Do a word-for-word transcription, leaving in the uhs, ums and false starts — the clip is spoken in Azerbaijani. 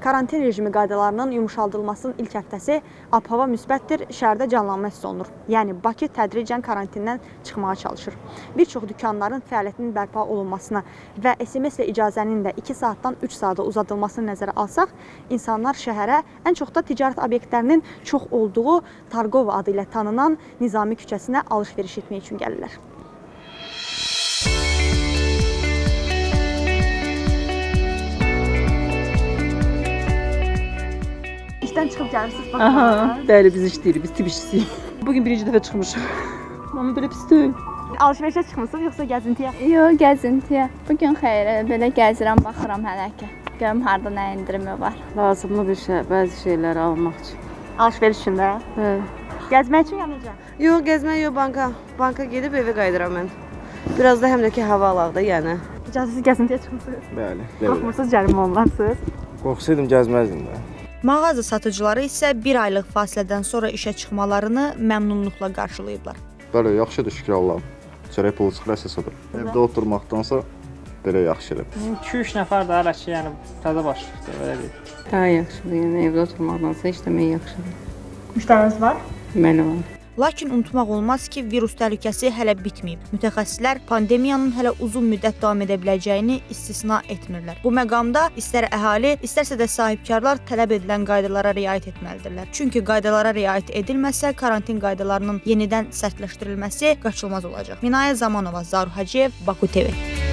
Karantin rejimi qaydalarının yumuşaldılmasının ilk həftəsi ab-hava müsbətdir, şəhərdə canlanma hiss olunur. Yəni Bakı tədricən karantindən çıxmağa çalışır. Bir çox dükanların fəaliyyətinin bərpa olunmasına və S M S ilə icazənin də iki saatdan üç saata uzadılmasını nəzərə alsaq, insanlar şəhərə, ən çox da ticarət obyektlərinin çox olduğu Targov adı ilə tanınan Nizami küçəsinə alış-veriş etmək üçün gəlirlər. İşdən çıxıb gəlirsiniz, baxın. Bəli, biz işləyirik, biz tibb işçisiyik. Bugün birinci dəfə çıxmışıq. Amma belə pis deyil. Alış-verişə çıxmısınız, yoxsa gəzintiyə? Yox, gəzintiyə. Bugün xeyr, belə gəzirəm, baxıram hələ ki. Görüm harada nə indirimi var. Lazımlı bir şey, bəzi şeyləri almaq üçün. Alış-veriş üçün də? Hə. Gəzmək üçün ya necə? Yox, gəzmək yox, banka. Banka gedib evə qayıdıram mən. Biraz da həm də ki, hava alaq da, yəni. İcazəsiz gəzintiyə çıxmısınız? Bəli. Qorxmursuz, cərimə olunlarsınız? Qorxsaydım gəzməzdim də. Mağaza satıcıları isə bir aylıq fasilədən sonra işə çıxmalarını məmnunluqla qarşılayıblar. Bəli, yaxşıdır, şükür Allah'a. Çörək pulu çıxır əsasıdır. Evdə oturmaqdansa belə yaxşıdır. iki üç nəfər də hələ ki, yəni təzə başlayır, belə deyil. Daha yaxşıdır, yəni evdə oturmaqdansa işləmək yaxşıdır. Müştəriniz var? Məli var. Lakin unutmaq olmaz ki, virus təhlükəsi hələ bitməyib. Mütəxəssislər pandemiyanın hələ uzun müddət davam edə biləcəyini istisna etmirlər. Bu məqamda istər əhali, istərsə də sahibkarlar tələb edilən qaydalara riayət etməlidirlər. Çünki qaydalara riayət edilməsə, karantin qaydalarının yenidən sərtləşdirilməsi qaçılmaz olacaq. Minayə Zamanova, Zaur Hacıyev, Baku T V.